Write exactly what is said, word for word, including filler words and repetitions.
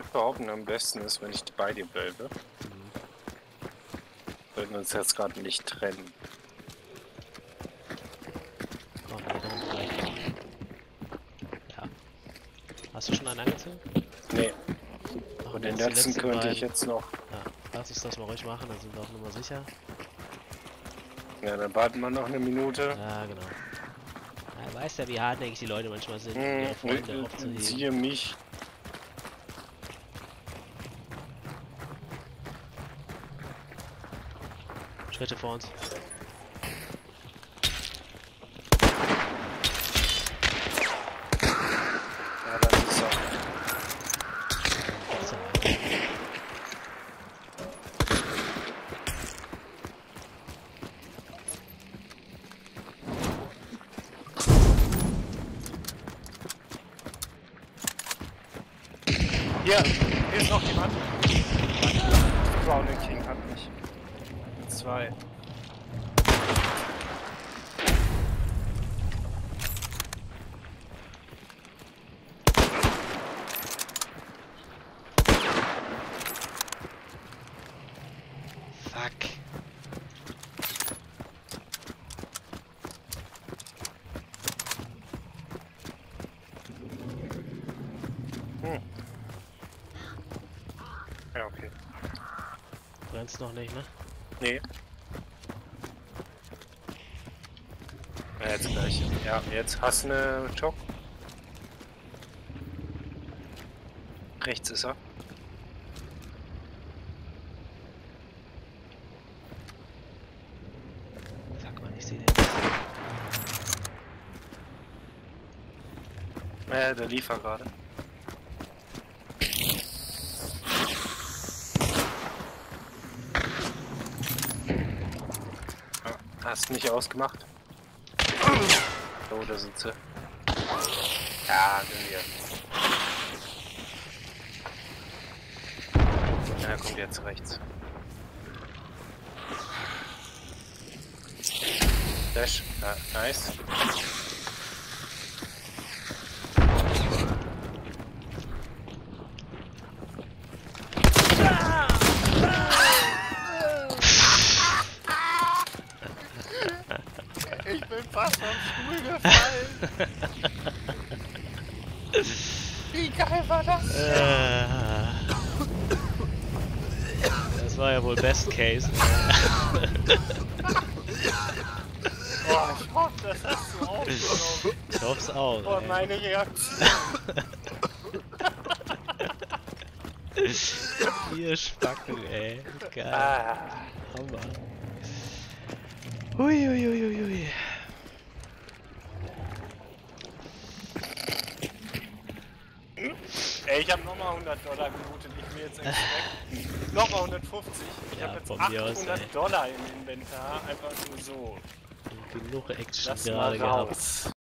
behaupten, am besten ist, wenn ich bei dir bleibe. Mhm. Sollten uns jetzt gerade nicht trennen. Oh ne, dann vielleicht doch. Ja. Hast du schon einen angezogen? Nee. Machen Und wir den jetzt die letzten letzten könnte beiden. ich jetzt noch. Ja, lass uns das mal ruhig machen, dann sind wir auf Nummer sicher. Ja, dann warten wir noch eine Minute. Ja, genau. Ja, weißt ja, wie hartnäckig die Leute manchmal sind, um Hm, ihre Freunde äh, äh, aufzuheben. siehe mich. Schritte vor uns. Ja, das ist er. Gibt's ja mal. Hier, hier ist noch jemand. Drowning King hat mich. Zwei. Fuck. Hm. Ja, okay. Du rennst noch nicht, ne? Nee. Ja, jetzt gleich. Ja, jetzt hast du eine Chock. Rechts ist er. Fuck man, ich sehe den. Ja, der lief er gerade. Ja, hast nicht ausgemacht. Oh, da sind sie. Ja, sind wir. Ja, kommt jetzt rechts. Dash, ja, nice. Ich bin fast vom Stuhl gefallen. Wie geil war das? Äh, Das war ja wohl Best Case. Boah, ich hoffe, das hast du aufgenommen. Ich hoff's auch. Boah, ey. meine Reaktion. Ihr Spacken, ey. Geil. Ah. Hammer. Hui, hui, hui, hui, hui. Ey, ich hab nochmal hundert Dollar gelootet. Ich will jetzt extrakt. Nochmal hundertfünfzig. Ich Ja, hab jetzt von mir aus, achthundert ey. Dollar im Inventar. Einfach nur so. Genug Action Lass gerade mal gehabt. raus.